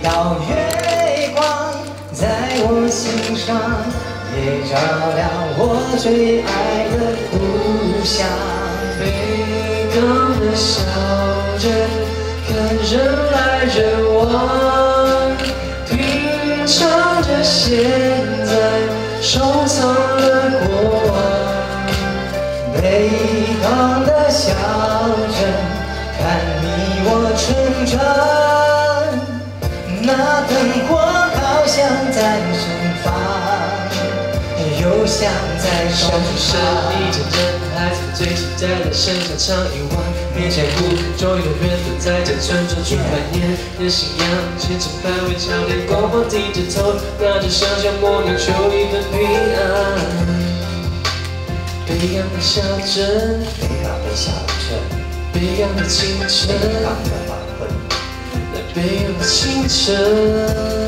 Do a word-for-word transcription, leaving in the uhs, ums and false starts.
道月光在我心上，也照亮我最爱的故乡。 悲壮的笑着，看人来人往，品尝着现在收藏的过往。 悲壮的笑着，看你我成长。那灯火好像在盛放，又像在像是生一阵阵孩子最期待的声响唱一晚，面前故终有缘分在这村庄去怀念的信仰，千层百味朝天过后低着头，拿着香香默念求一份平安。悲凉的小镇， 悲凉的小镇， 悲凉的清晨， 悲凉的黄昏， 悲凉的清晨。